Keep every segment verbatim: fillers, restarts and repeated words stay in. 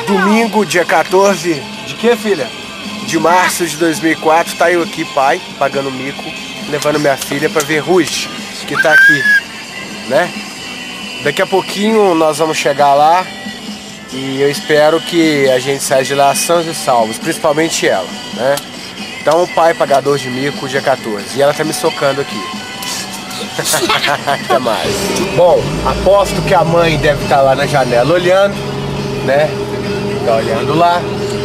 Domingo, dia quatorze de que, filha? De março de dois mil e quatro, tá eu aqui, pai, pagando mico, levando minha filha pra ver Ruge, que tá aqui, né? Daqui a pouquinho nós vamos chegar lá e eu espero que a gente saia de lá sãos e salvos, principalmente ela, né? Então, o pai pagador de mico, dia quatorze, e ela tá me socando aqui. Até mais. Bom, aposto que a mãe deve estar lá na janela olhando, né? Tá olhando lá.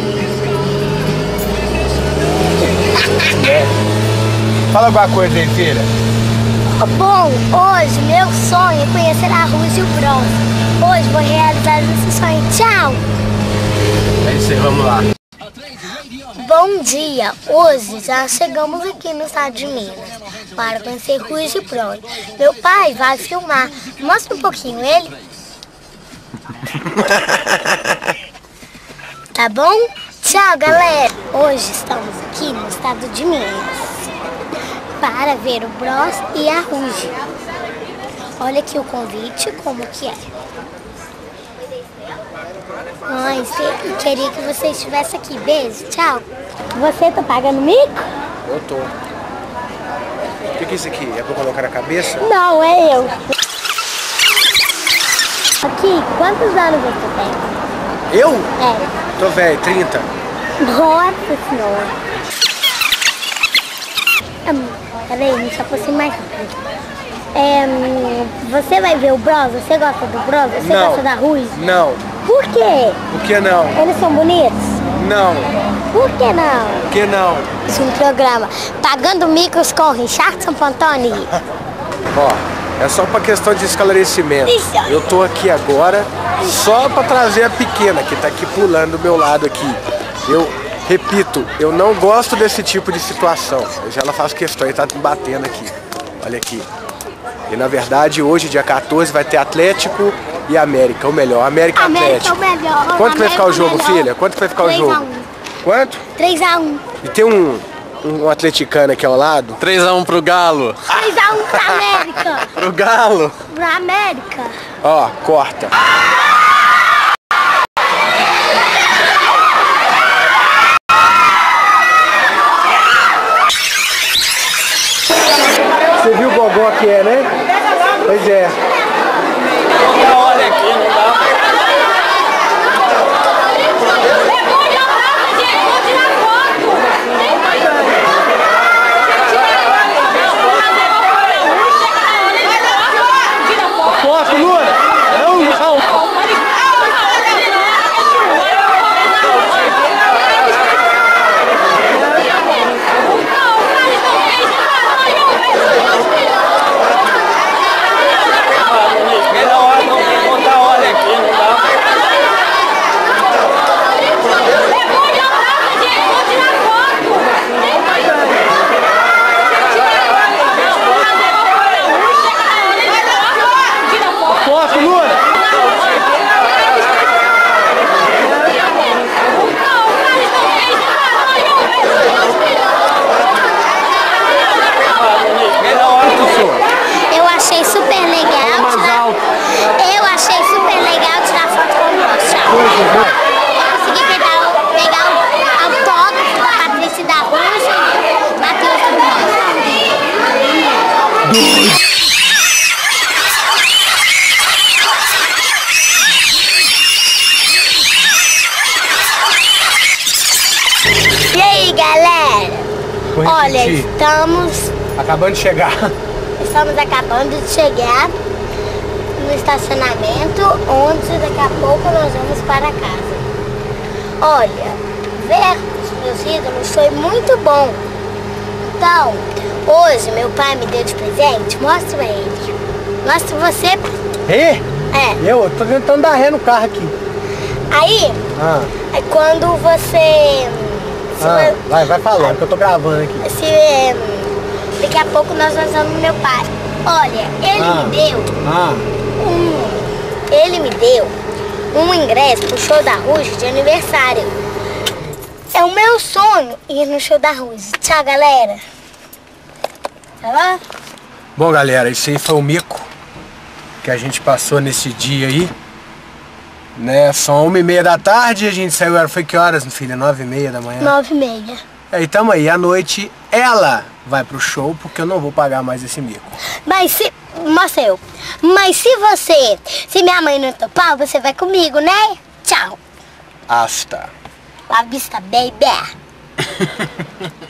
Né? Fala alguma coisa aí, filha. Bom, hoje meu sonho é conhecer a Ruge e o Bros. Hoje vou realizar esse sonho. Tchau! É isso aí, vamos lá. Bom dia! Hoje já chegamos aqui no estado de Minas para conhecer Ruge e Bros. Meu pai vai filmar. Mostra um pouquinho ele. Tá bom? Tchau, galera! Hoje estamos aqui no estado de Minas para ver o Bros e a Ruge. Olha aqui o convite, como que é. Mãe, eu queria que você estivesse aqui. Beijo, tchau. Você tá pagando mico? Eu tô. O que que é isso aqui? É pra colocar na cabeça? Não, é eu. Aqui, quantos anos você tem? Eu? É. Tô velho, trinta. Nossa senhora. Hum, peraí, me aproxima mais. É, hum, você vai ver o Bros? Você gosta do Bros? Você Não. gosta da Ruge? Não. Por quê? Por que não? Eles são bonitos? Não. Por que não? Por que não? Esse é um programa Pagando Micos com Richard Sampantoni. Ó, é só pra questão de esclarecimento. Isso. Eu tô aqui agora só pra trazer a pequena, que tá aqui pulando do meu lado aqui. Eu repito, eu não gosto desse tipo de situação. Já ela faz questão, ele tá me batendo aqui. Olha aqui. E na verdade hoje, dia quatorze, vai ter Atlético e América, o melhor. América, América Atlético. é o melhor. Quanto que vai ficar o jogo, América é o filha? Quanto que vai ficar o três a jogo? um. Quanto? três a um. E tem um, um atleticano aqui ao lado. três a um pro Galo. três a um pra América. Pro Galo. Pra América. Ó, corta. Você viu o gogó que é, né? Pois é. Olha aqui, não dá. Foto, Luna! Não, não! Foto, Luna! Eu achei super legal. Mais Tirar... alto. Eu achei super legal tirar foto com o Bros. Tchau. Eu consegui pegar, o- pegar o autógrafo da Patrícia e da Ruge, Matheus do Bros. E aí, galera? Vou Olha, repetir. estamos, Acabando de chegar. estamos acabando de chegar no estacionamento, onde daqui a pouco nós vamos para casa. Olha, ver os meus ídolos foi muito bom. Então, hoje meu pai me deu de presente, mostra ele. Mostra você, pai. Ei, É. eu tô tentando dar ré no carro aqui. Aí, Ah, aí quando você... Se, ah, vai, vai falando, que eu tô gravando aqui. se, eh, daqui a pouco nós vamos no meu pai. Olha, ele Ah. me deu Ah, um... Ele me deu um ingresso pro show da Ruge de aniversário. É o meu sonho ir no show da Ruge. Tchau, galera. Tá bom? bom, galera, isso aí foi o mico que a gente passou nesse dia aí. Né, são uma e meia da tarde, a gente saiu, era, foi que horas, filha? Nove e meia da manhã? Nove e meia. Aí tamo aí, à noite ela vai pro show, porque eu não vou pagar mais esse mico. Mas se... Marcel, mas se você... Se minha mãe não topar, você vai comigo, né? Tchau. Hasta. La vista, baby.